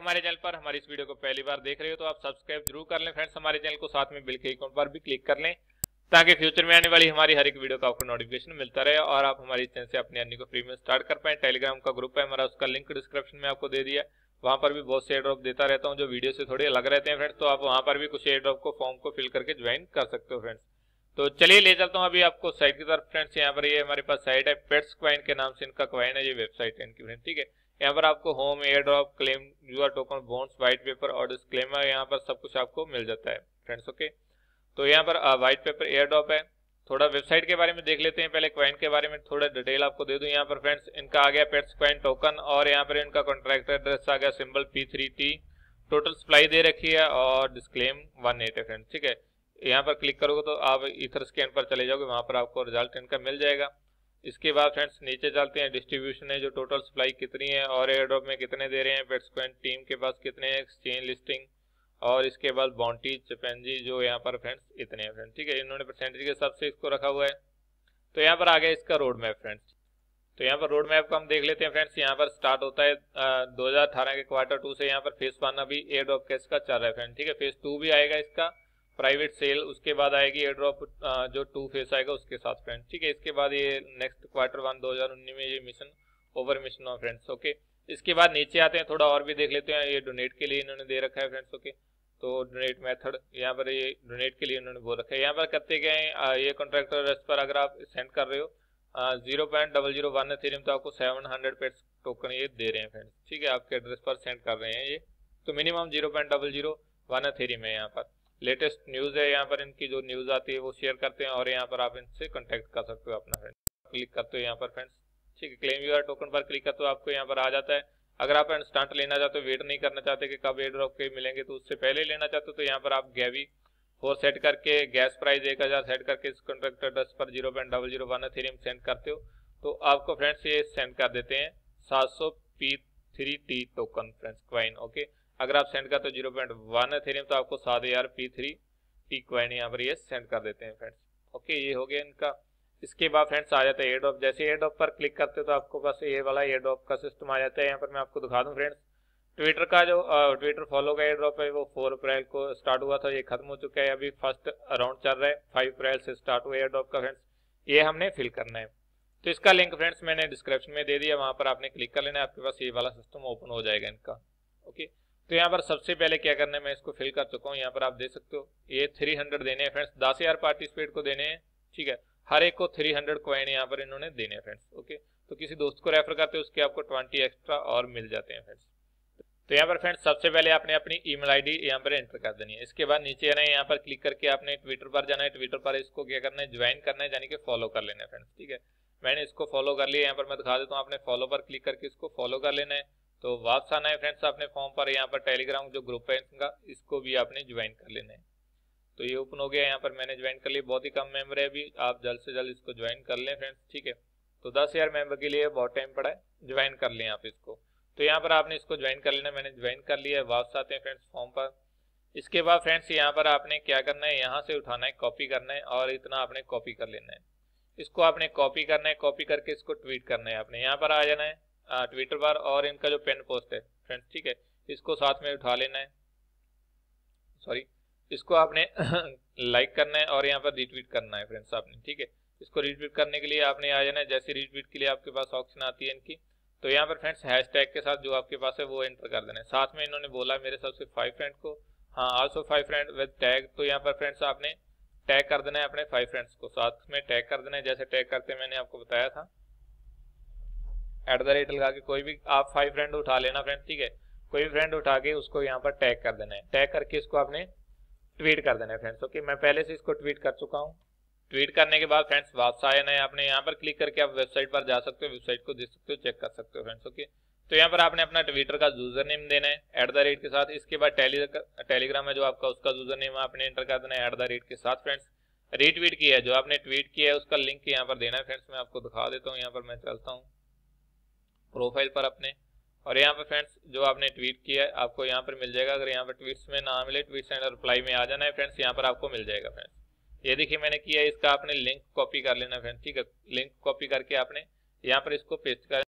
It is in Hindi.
हमारे चैनल पर हमारी इस वीडियो को पहली बार देख रहे हो तो आप सब्सक्राइब जरूर कर लें फ्रेंड्स हमारे चैनल को, साथ में बेल के आइकन पर भी क्लिक कर लें ताकि फ्यूचर में आने वाली हमारी हर एक वीडियो का आपको नोटिफिकेशन मिलता रहे और आप हमारी चैनल से अपनी अर्निंग को फ्री में स्टार्ट कर पाए। टेलीग्राम का ग्रुप है हमारा, उसका लिंक डिस्क्रिप्शन में आपको दे दिया, वहां पर भी बहुत से एयर ड्रॉप देता रहता हूँ जो वीडियो से थोड़े अलग रहते हैं फ्रेंड्स, तो आप वहां पर भी कुछ एयर ड्रॉप को फॉर्म को फिल करके ज्वाइन कर सकते हो फ्रेंड्स। तो चलिए ले चलता हूँ अभी आपको साइट की तरफ फ्रेंड्स। यहाँ पर ये हमारे पास साइट है पेट्स क्वाइन के नाम से इनका क्वाइन है, ये वेबसाइट है इनकी फ्रेंड्स, ठीक है। यहाँ पर आपको home, air drop, claim U R token, bonds, white paper और डिस्क्लेमर, यहाँ पर सब कुछ आपको मिल जाता है फ्रेंड्स। ओके, तो यहाँ पर व्हाइट पेपर एयर ड्रॉप है। थोड़ा वेबसाइट के बारे में देख लेते हैं, पहले क्वाइन के बारे में थोड़ा डिटेल आपको दे दूं। यहाँ पर फ्रेंड्स इनका आ गया पेट्स क्वाइन टोकन और यहाँ पर इनका कॉन्ट्रैक्ट एड्रेस आ गया सिंबल P3T, टोटल सप्लाई दे रखी है और डिस्क्लेम 18 है फ्रेंड्स, ठीक है। यहाँ पर क्लिक करोगे तो आप ईथर स्कैन पर चले जाओगे, वहां पर आपको रिजल्ट इनका मिल जाएगा। इसके बाद फ्रेंड्स नीचे चलते हैं, डिस्ट्रीब्यूशन है जो टोटल सप्लाई कितनी है और एयर ड्रॉप में कितने दे रहे हैं, पेट्स क्वाइन टीम के पास कितने हैं, एक्सचेंज लिस्टिंग और इसके बाद बाउंटी चिपैंजी जो यहाँ पर फ्रेंड्स इतने हैं फ्रेंड्स, ठीक है। इन्होंने परसेंटेज के हिसाब से इसको रखा हुआ है। तो यहाँ पर आ गया इसका रोड मैप फ्रेंड्स। तो यहाँ पर रोड मैप को हम देख लेते हैं फ्रेंड्स। यहाँ पर स्टार्ट होता है 2018 के क्वार्टर 2 से। यहाँ पर फेज 1 अभी एयर ड्रॉप का इसका चल रहा है फ्रेंड, ठीक है। फेज 2 भी आएगा इसका प्राइवेट सेल, उसके बाद आएगी एयर ड्रॉप जो 2 फेज आएगा उसके साथ फ्रेंड, ठीक है। इसके बाद ये नेक्स्ट क्वार्टर 1 2019 में ये मिशन ओवर मिशन हो फ्रेंड्स। ओके, इसके बाद नीचे आते हैं, थोड़ा और भी देख लेते हैं। ये डोनेट के लिए इन्होंने दे रखा है फ्रेंड्स। ओके, तो डोनेट मेथड यहाँ पर ये डोनेट के लिए इन्होंने बोल रखा है। यहाँ पर करते गए ये कॉन्ट्रैक्टर एड्रेस पर अगर आप सेंड कर रहे हो 0.001 एथेरियम तो आपको 700 पेट्स टोकन ये दे रहे हैं फ्रेंड्स, ठीक है। आपके एड्रेस पर सेंड कर रहे हैं ये, तो मिनिमम 0.001 एथेरियम है। यहाँ पर लेटेस्ट न्यूज़ है, यहाँ पर इनकी जो न्यूज़ आती है वो शेयर करते हैं और यहाँ पर आप इनसे कॉन्टैक्ट कर सकते हो अपना फ्रेंड। क्लिक करते हो यहाँ पर फ्रेंड्स, ठीक है। क्लेम यूआर टोकन पर क्लिक करते हो आपको यहाँ पर आ जाता है। अगर आप इंस्टेंट लेना चाहते हो, वेट नहीं करना चाहते कि कब एयर ड्रॉप के मिलेंगे, तो उससे पहले लेना चाहते हो तो यहाँ पर आप गैवी 4 सेट करके गैस प्राइस 1000 सेट करके इस कॉन्ट्रैक्ट एड्रेस पर 0.001 एथेरियम सेंड करते हो तो आपको फ्रेंड्स ये सेंड कर देते हैं 700 P3T token friends coin. Okay, अगर आप सेंड करते हो 0.1 एथेरियम तो आपको 7000 P3T क्वाइन यहाँ पर ये सेंड कर देते हैं फ्रेंड्स। ओके, ये हो गया इनका। इसके बाद फ्रेंड्स आ जाता है एयर ड्रॉप। जैसे एयर ड्रॉप पर क्लिक करते हो तो आपको पास ये वाला एयर ड्रॉप का सिस्टम आ जाता है। यहाँ पर मैं आपको दिखा दूं फ्रेंड्स, ट्विटर का जो ट्विटर फॉलो का एयर ड्रॉप है वो 4 अप्रैल को स्टार्ट हुआ था, ये खत्म हो चुका है। अभी फर्स्ट राउंड चल रहा है, 5 अप्रैल से स्टार्ट हुआ एयर ड्रॉप का फ्रेंड्स, ये हमने फिल करना है। तो इसका लिंक फ्रेंड्स मैंने डिस्क्रिप्शन में दे दिया, वहां पर आपने क्लिक कर लेना है, आपके पास ये वाला सिस्टम ओपन हो जाएगा इनका। ओके, तो यहाँ पर सबसे पहले क्या करना है, मैं इसको फिल कर चुका हूँ। यहाँ पर आप देख सकते हो ये 300 देने हैं फ्रेंड्स, 10,000 पार्टिसिपेट को देने हैं, ठीक है। हर एक को 300 कॉइन यहाँ पर इन्होंने देने हैं फ्रेंड्स। ओके, तो किसी दोस्त को रेफर करते हो उसके आपको 20 एक्स्ट्रा और मिल जाते हैं फ्रेंड्स। तो यहाँ पर फ्रेंड्स सबसे पहले आपने अपनी ईमेल आईडी यहाँ पर एंटर कर देनी है। इसके बाद नीचे आना है, यहाँ पर क्लिक करके आपने ट्विटर पर जाना है। ट्विटर पर इसको क्या करना है, ज्वाइन करना है, यानी कि फॉलो कर लेना है फ्रेंड्स, ठीक है। मैंने इसको फॉलो कर लिया, यहाँ पर मैं दिखा देता हूँ। आपने फॉलो पर क्लिक करके इसको फॉलो कर लेना है। तो वापस आना है फ्रेंड्स अपने फॉर्म पर, यहाँ पर टेलीग्राम जो ग्रुप है इनका, इसको भी आपने ज्वाइन कर लेना है। तो ये ओपन हो गया, यहाँ पर मैंने ज्वाइन कर लिया। बहुत ही कम मेंबर है अभी, आप जल्द से जल्द इसको ज्वाइन कर लें फ्रेंड्स, ठीक है। तो 10,000 मेंबर के लिए बहुत टाइम पड़ा है, ज्वाइन कर लें आप इसको। तो यहाँ पर आपने इसको ज्वाइन कर लेना, मैंने ज्वाइन कर लिया है। वापस आते हैं फ्रेंड्स फॉर्म पर। इसके बाद फ्रेंड्स यहाँ पर आपने क्या करना है, यहाँ से उठाना है, कॉपी करना है और इतना आपने कॉपी कर लेना है। इसको आपने कॉपी करना है, कॉपी करके इसको ट्वीट करना है। आपने यहाँ पर आ जाना है ट्विटर पर और इनका जो पेन पोस्ट है फ्रेंड्स, ठीक है, इसको साथ में उठा लेना है, सॉरी, इसको आपने लाइक करना है और यहाँ पर रीट्वीट करना है फ्रेंड्स आपने, ठीक है। इसको रीट्वीट करने के लिए आपने आ जाना है। जैसे रीट्वीट के लिए आपके पास ऑप्शन आती है इनकी, तो यहाँ पर फ्रेंड्स हैशटैग के साथ जो आपके पास है वो एंटर कर देना है। साथ में इन्होंने बोला मेरे हिसाब से 5 फ्रेंड को, हाँ आल्सो 5 फ्रेंड विद टैग, तो यहाँ पर फ्रेंड्स आपने टैग कर देना है अपने 5 फ्रेंड्स को, साथ में टैग कर देना है। जैसे टैग करते मैंने आपको बताया था, @ लगा के कोई भी आप 5 फ्रेंड उठा लेना फ्रेंड्स, ठीक है। कोई भी फ्रेंड उठा के उसको यहाँ पर टैग कर देना है। टैग करके इसको आपने ट्वीट कर देना है फ्रेंड्स। ओके, मैं पहले से इसको ट्वीट कर चुका हूँ। ट्वीट करने के बाद फ्रेंड्स वापस आना है, आपने यहाँ पर क्लिक करके आप वेबसाइट पर जा सकते हो, वेबसाइट को देख सकते हो, चेक कर सकते हो फ्रेंड्स। ओके, तो यहाँ पर आपने अपना ट्विटर का यूजर नेम देना है @ के साथ। इसके बाद टेलीग्राम है जो आपका, उसका यूजर नेम आपने एंटर कर देना है @ के साथ फ्रेंड्स। रीट्वीट किया है, जो आपने ट्वीट किया है उसका लिंक यहाँ पर देना है फ्रेंड्स। मैं आपको दिखा देता हूँ, यहाँ पर मैं चलता हूँ प्रोफाइल पर अपने, और यहाँ पर फ्रेंड्स जो आपने ट्वीट किया है आपको यहाँ पर मिल जाएगा। अगर यहाँ पर ट्वीट्स में ना मिले, ट्वीट्स एंड रिप्लाई में आ जाना है फ्रेंड्स, यहाँ पर आपको मिल जाएगा फ्रेंड्स। ये देखिए मैंने किया है, इसका आपने लिंक कॉपी कर लेना फ्रेंड्स, ठीक है। लिंक कॉपी करके आपने यहाँ पर इसको पेस्ट कर